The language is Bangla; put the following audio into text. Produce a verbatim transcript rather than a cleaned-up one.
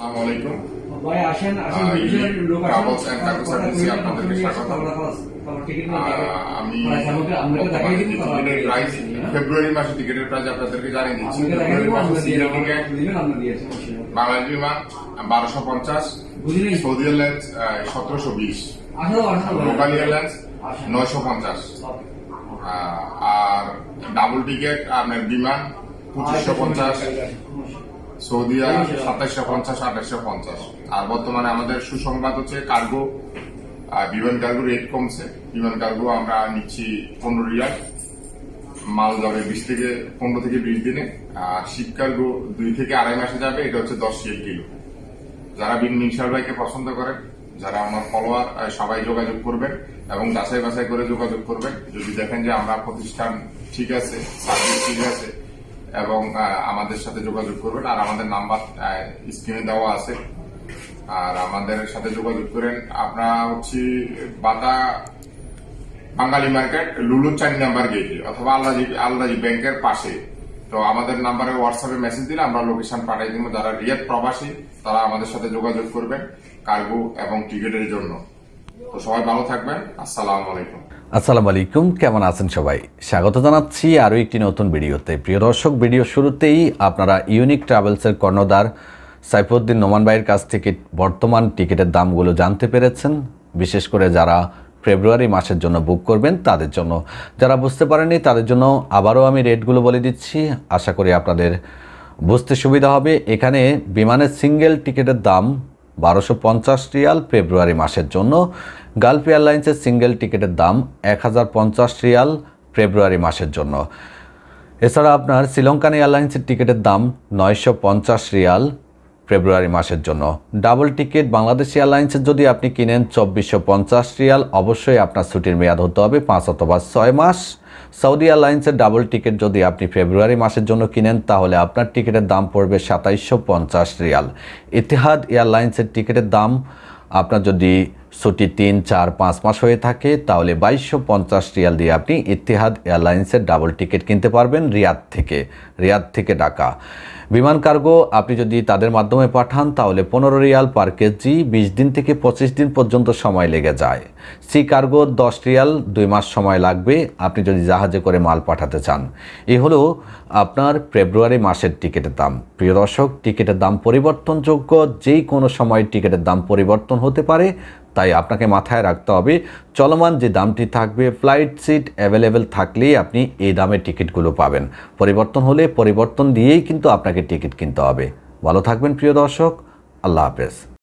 আসসালামু আলাইকুম ভাই আসেন আসেন বিজনেস লোক আসেন ট্রাভেলস এন্ড কার্গো সার্ভিসে আপনাদেরকে স্বাগত। আমি টিকিটের প্রাইস ফেব্রুয়ারি মাসে টিকিটের প্রাইস আপনাদেরকে জানিয়ে দিচ্ছি। ফেব্রুয়ারি মাসে সিঙ্গেল টিকিট বাংলাদেশ বিমান বারোশো পঞ্চাশ, সৌদি এয়ারলাইন্স সতেরোশো বিশ, লোকাল এয়ারলাইন্স নয়শো পঞ্চাশ, আর ডাবল টিকিট আপনার বিমান পঁচিশশো পঞ্চাশ, সৌদিয়া সাতাইশশো পঞ্চাশ, আঠাশশো পঞ্চাশ। আর বর্তমানে আমাদের সুসংবাদ হচ্ছে কার্গো বিমান কার্গো রেট কমছে। বিমান কার্গো আমরা নিচ্ছি পনেরো রিয়াল, মাল যাবে বিশ থেকে পনেরো থেকে বিশ দিনে। আর শিপ কার্গো দুই থেকে আড়াই মাসে যাবে, এটা হচ্ছে দশ কিলো। যারা বিন মিনসার ভাইকে পছন্দ করেন, যারা আমার ফলোয়ার, সবাই যোগাযোগ করবেন এবং যাচাই বাছাই করে যোগাযোগ করবেন। যদি দেখেন যে আমরা প্রতিষ্ঠান ঠিক আছে, সার্ভিস ঠিক আছে, এবং আমাদের সাথে যোগাযোগ করবেন। আর আমাদের নাম্বার স্ক্রিনে দেওয়া আছে, আর আমাদের সাথে যোগাযোগ করেন। আপনারা হচ্ছে বাতা বাঙালি মার্কেট লুলু চার নাম্বার গেটে অথবা আল্লাজি আল্লাজি ব্যাংকের পাশে। তো আমাদের নাম্বারে হোয়াটসঅ্যাপে মেসেজ দিলে আমরা লোকেশন পাঠিয়ে দিব। যারা রিয়াদ প্রবাসী তারা আমাদের সাথে যোগাযোগ করবেন কার্গো এবং টিকিটের জন্য। তো সবাই ভালো থাকবেন। আসসালামু আলাইকুম। আসসালামু আলাইকুম, কেমন আছেন সবাই? স্বাগত জানাচ্ছি আরও একটি নতুন ভিডিওতে। প্রিয় দর্শক, ভিডিও শুরুতেই আপনারা ইউনিক ট্রাভেলসের কর্ণধার সাইফুদ্দিন নোমান ভাইয়ের কাছ থেকে বর্তমান টিকিটের দামগুলো জানতে পেরেছেন। বিশেষ করে যারা ফেব্রুয়ারি মাসের জন্য বুক করবেন তাদের জন্য, যারা বুঝতে পারেননি তাদের জন্য আবারও আমি রেটগুলো বলে দিচ্ছি। আশা করি আপনাদের বুঝতে সুবিধা হবে। এখানে বিমানের সিঙ্গেল টিকিটের দাম বারোশো পঞ্চাশ রিয়াল ফেব্রুয়ারি মাসের জন্য। গালফ এয়ারলাইন্সের সিঙ্গেল টিকিটের দাম এক হাজার পঞ্চাশ রিয়াল ফেব্রুয়ারি মাসের জন্য। এছাড়া আপনার শ্রীলঙ্কান এয়ারলাইন্সের টিকিটের দাম নয়শো পঞ্চাশ রিয়াল ফেব্রুয়ারি মাসের জন্য। ডাবল টিকিট বাংলাদেশ এয়ারলাইন্সের যদি আপনি কিনেন চব্বিশশো পঞ্চাশ রিয়াল, অবশ্যই আপনার ছুটির মেয়াদ হতে হবে পাঁচ অথবা ছয় মাস। সৌদি এয়ারলাইন্সের ডাবল টিকিট যদি আপনি ফেব্রুয়ারি মাসের জন্য কিনেন তাহলে আপনার টিকিটের দাম পড়বে সাতাইশশো পঞ্চাশ রিয়াল। ইতিহাদ এয়ারলাইন্সের টিকিটের দাম আপনার যদি ছুটি তিন চার পাঁচ মাস হয়ে থাকে তাহলে বাইশশো পঞ্চাশ রিয়াল দিয়ে আপনি ইতিহাদ এয়ারলাইন্সের ডাবল টিকিট কিনতে পারবেন রিয়াদ থেকে রিয়াদ থেকে ঢাকা। বিমান কার্গো আপনি যদি তাদের মাধ্যমে পাঠান তাহলে পনেরো রিয়াল পার কেজি, বিশ দিন থেকে পঁচিশ দিন পর্যন্ত সময় লেগে যায়। সি কার্গো দশ রিয়াল, দুই মাস সময় লাগবে আপনি যদি জাহাজে করে মাল পাঠাতে চান। এ হলো আপনার ফেব্রুয়ারি মাসের টিকিটের দাম। প্রিয় দর্শক, টিকিটের দাম পরিবর্তনযোগ্য, যেই কোনো সময় টিকিটের দাম পরিবর্তন হতে পারে, তাই আপনাকে মাথায় রাখতে হবে চলমান যে দামটি থাকবে, ফ্লাইট সিট অ্যাভেলেবেল থাকলেই আপনি এই দামের টিকিটগুলো পাবেন। পরিবর্তন হলে পরিবর্তন দিয়েই কিন্তু আপনাকে টিকিট কিনতে হবে। ভালো থাকবেন প্রিয় দর্শক, আল্লাহ হাফেজ।